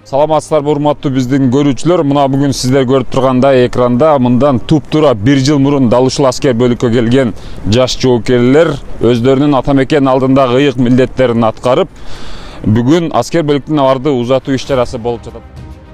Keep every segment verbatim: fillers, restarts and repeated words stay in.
Саламатсыздарбы урматтуу биздин көрүүчүлөр. Мына бүгүн сиздер көрүп тургандай экранда мындан туп-тура бир жыл мурун дал ушул аскер бөлүккө келген жаш жоокерлер өздөрүнүн ата мекен алдындагы ыйык милдеттерин аткарып, бүгүн аскер бөлүктүн арды узатуу иш-чарасы болуп жатат.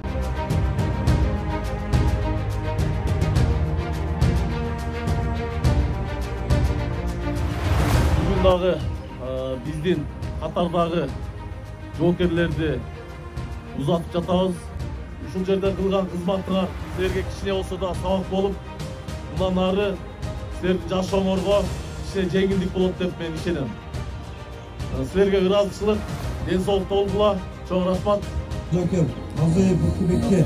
Бүгүн дагы биздин катардагы жоокерлерди uzatып жатабыз. Ушул жерде кылган кызматыңар силерге кичине болсо да сабак болуп, мындан ары силердин жашооңорго кичине жеңилдик болот деп мен ишенем. Силерге ыраазычылык, ден соолукта болгула. Чоң рахмат. Жокер, азыр Бектибекке.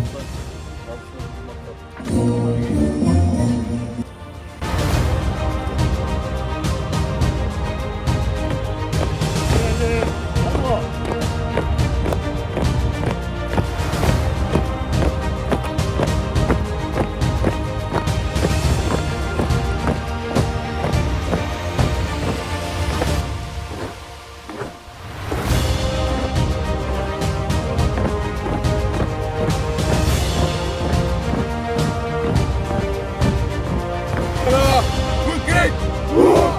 Good game!